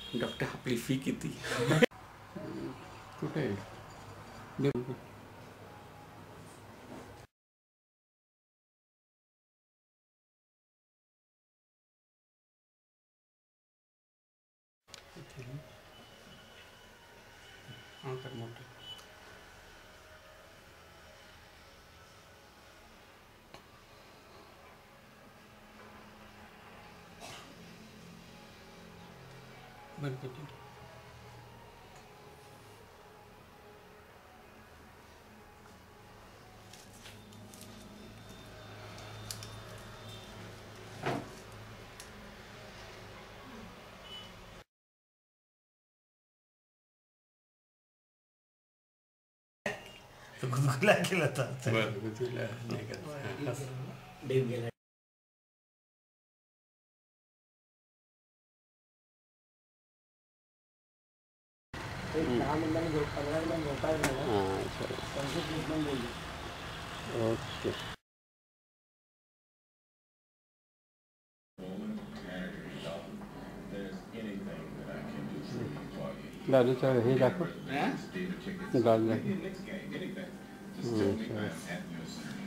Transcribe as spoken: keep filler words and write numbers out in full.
Doctor आपली fee किती? कुठे अंतर मोठं. बनते तो गुदगुला केला होता. बरं तुला नाही का देव गेला. ओके दादूचं हे दाखव दादू दाखव